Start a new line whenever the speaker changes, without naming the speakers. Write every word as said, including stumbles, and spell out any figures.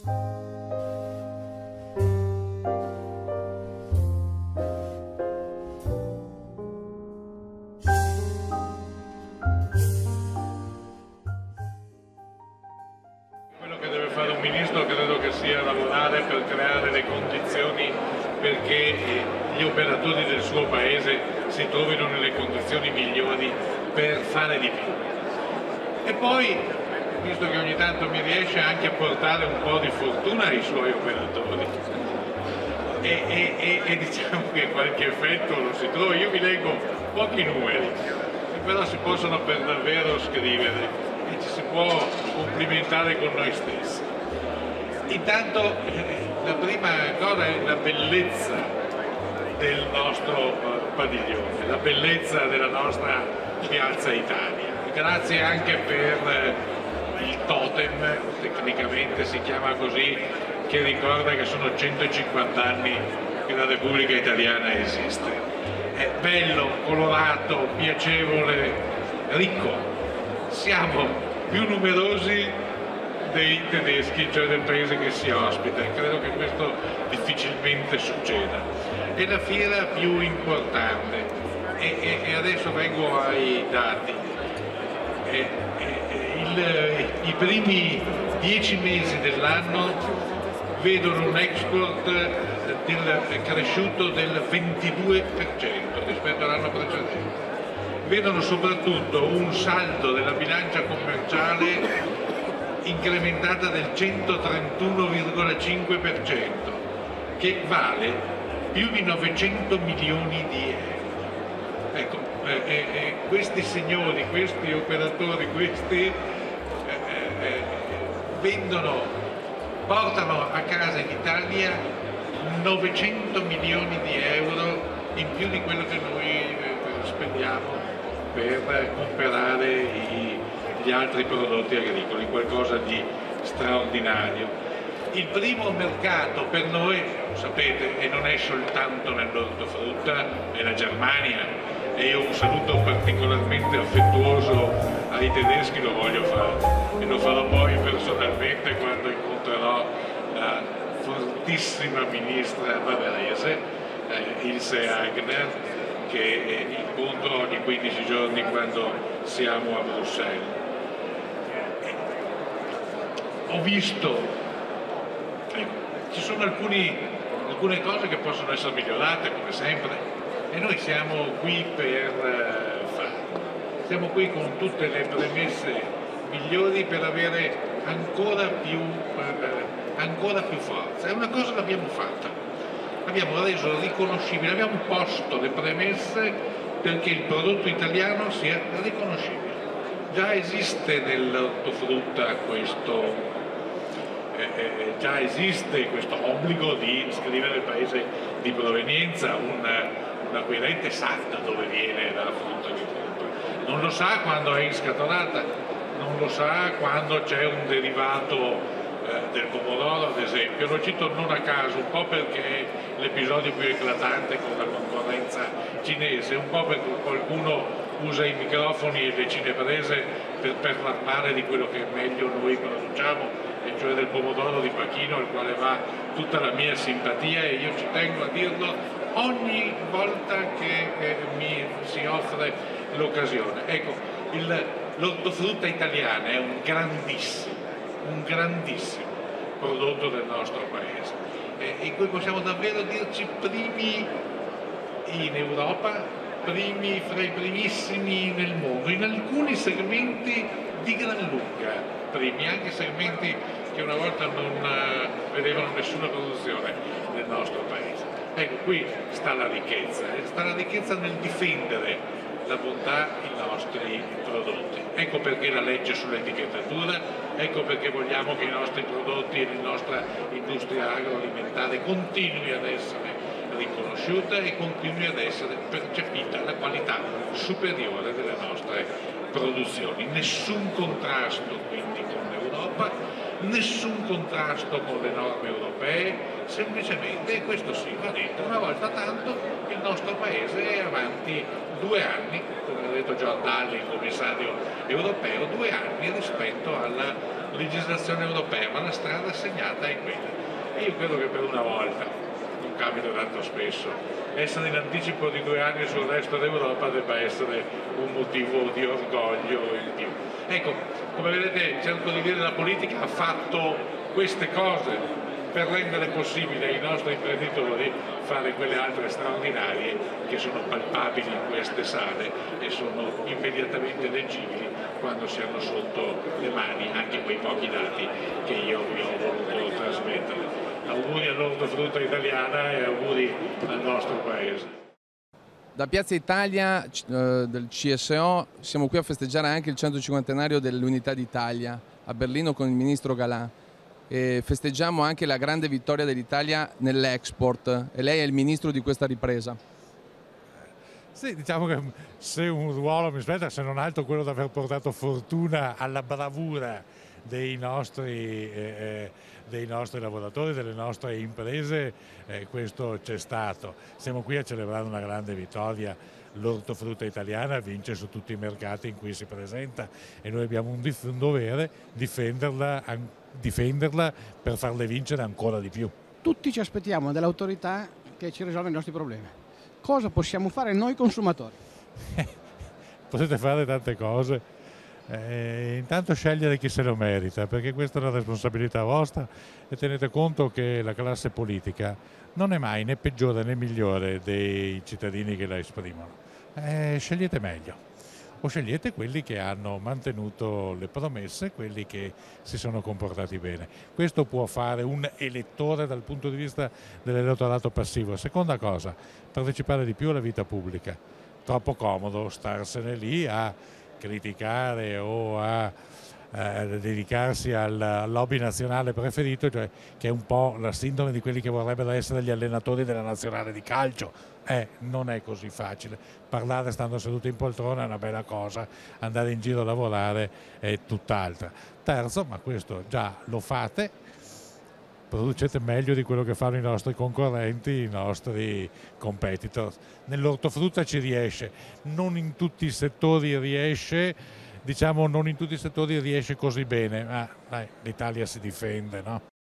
Credo che sia lavorare per creare le condizioni perché gli operatori del suo paese si trovino nelle condizioni migliori per fare di più. E poi, visto che ogni tanto mi riesce anche a portare un po' di fortuna ai suoi operatori, e, e, e, e diciamo che qualche effetto lo si trova. Io vi leggo pochi numeri, che però si possono per davvero scrivere e ci si può complimentare con noi stessi. Intanto la prima cosa è la bellezza del nostro padiglione, la bellezza della nostra Piazza Italia. Grazie anche per il totem, tecnicamente si chiama così, che ricorda che sono centocinquanta anni che la Repubblica Italiana esiste. È bello, colorato, piacevole, ricco. Siamo più numerosi dei tedeschi, cioè del paese che si ospita, e credo che questo difficilmente succeda. È la fiera più importante e, e, e adesso vengo ai dati. E, e, il, I primi dieci mesi dell'anno vedono un export del, cresciuto del ventidue per cento rispetto all'anno precedente. Vedono soprattutto un saldo della bilancia commerciale incrementata del centotrentuno virgola cinque per cento, che vale più di novecento milioni di euro. Ecco, eh, eh, questi signori, questi operatori, questi eh, eh, vendono, portano a casa in Italia novecento milioni di euro in più di quello che noi eh, spendiamo per comprare i gli altri prodotti agricoli, qualcosa di straordinario. Il primo mercato per noi, sapete, e non è soltanto nell'ortofrutta, è la Germania, e io un saluto particolarmente affettuoso ai tedeschi lo voglio fare, e lo farò poi personalmente quando incontrerò la fortissima ministra bavarese, eh, Ilse Aigner, che incontro ogni quindici giorni quando siamo a Bruxelles. Ho visto, ecco, ci sono alcuni, alcune cose che possono essere migliorate come sempre e noi siamo qui per uh, farlo, siamo qui con tutte le premesse migliori per avere ancora più, uh, ancora più forza. E una cosa l'abbiamo fatta, abbiamo reso riconoscibile, abbiamo posto le premesse perché il prodotto italiano sia riconoscibile. Già esiste nell'ortofrutta questo Eh, già esiste questo obbligo di scrivere il paese di provenienza, un, un acquirente sa da dove viene la frutta che compra, non lo sa quando è inscatolata, non lo sa quando c'è un derivato eh, del pomodoro ad esempio. Lo cito non a caso, un po' perché l'episodio più eclatante con la concorrenza cinese, un po' perché qualcuno usa i microfoni e le cineprese per parlare di quello che meglio noi produciamo, e cioè del pomodoro di Pachino, al quale va tutta la mia simpatia, e io ci tengo a dirlo ogni volta che eh, mi si offre l'occasione. Ecco, l'ortofrutta italiana è un grandissimo, un grandissimo prodotto del nostro paese, eh, in cui possiamo davvero dirci primi in Europa, primi fra i primissimi nel mondo, in alcuni segmenti di gran lunga primi, anche segmenti che una volta non uh, vedevano nessuna produzione nel nostro paese. Ecco, qui sta la ricchezza, eh? sta la ricchezza nel difendere la bontà i nostri prodotti. Ecco perché la legge sull'etichettatura, ecco perché vogliamo che i nostri prodotti e la nostra industria agroalimentare continui ad essere riconosciuta e continui ad essere percepita la qualità superiore delle nostre produzioni. Nessun contrasto quindi con l'Europa, nessun contrasto con le norme europee, semplicemente, e questo sì, va detto, una volta tanto il nostro Paese è avanti due anni, come ha detto John Dalli, il commissario europeo, due anni rispetto alla legislazione europea, ma la strada segnata è quella. E io credo che per una volta, non capita tanto spesso, essere in anticipo di due anni sul resto d'Europa debba essere un motivo di orgoglio in più. Ecco, come vedete, cerco di dire, la politica ha fatto queste cose per rendere possibile ai nostri imprenditori fare quelle altre straordinarie che sono palpabili in queste sale e sono immediatamente leggibili quando si hanno sotto le mani anche quei pochi dati che io vi ho voluto trasmettere. Auguri all'ortofrutta italiana e auguri al nostro Paese.
Da Piazza Italia eh, del C S O siamo qui a festeggiare anche il centocinquantenario dell'Unità d'Italia a Berlino con il ministro Galan. E festeggiamo anche la grande vittoria dell'Italia nell'export e lei è il ministro di questa ripresa.
Sì, diciamo che se un ruolo mi spetta, se non altro quello di aver portato fortuna alla bravura dei nostri, eh, dei nostri lavoratori, delle nostre imprese, eh, questo c'è stato. Siamo qui a celebrare una grande vittoria. L'ortofrutta italiana vince su tutti i mercati in cui si presenta e noi abbiamo un, un dovere difenderla, difenderla per farle vincere ancora di più.
Tutti ci aspettiamo dall'autorità che ci risolva i nostri problemi. Cosa possiamo fare noi consumatori?
Potete fare tante cose. Eh, intanto scegliere chi se lo merita, perché questa è una responsabilità vostra e tenete conto che la classe politica non è mai né peggiore né migliore dei cittadini che la esprimono. Eh, scegliete meglio o scegliete quelli che hanno mantenuto le promesse, quelli che si sono comportati bene. Questo può fare un elettore dal punto di vista dell'elettorato passivo. Seconda cosa, partecipare di più alla vita pubblica. Troppo comodo starsene lì a criticare o a eh, dedicarsi al lobby nazionale preferito, cioè, che è un po' la sindrome di quelli che vorrebbero essere gli allenatori della nazionale di calcio. Eh, non è così facile. Parlare stando seduti in poltrona è una bella cosa, andare in giro a lavorare è tutt'altra. Terzo, ma questo già lo fate, producete meglio di quello che fanno i nostri concorrenti, i nostri competitor. Nell'ortofrutta ci riesce, non in tutti i settori riesce, diciamo non in tutti i settori riesce così bene, ma l'Italia si difende, no?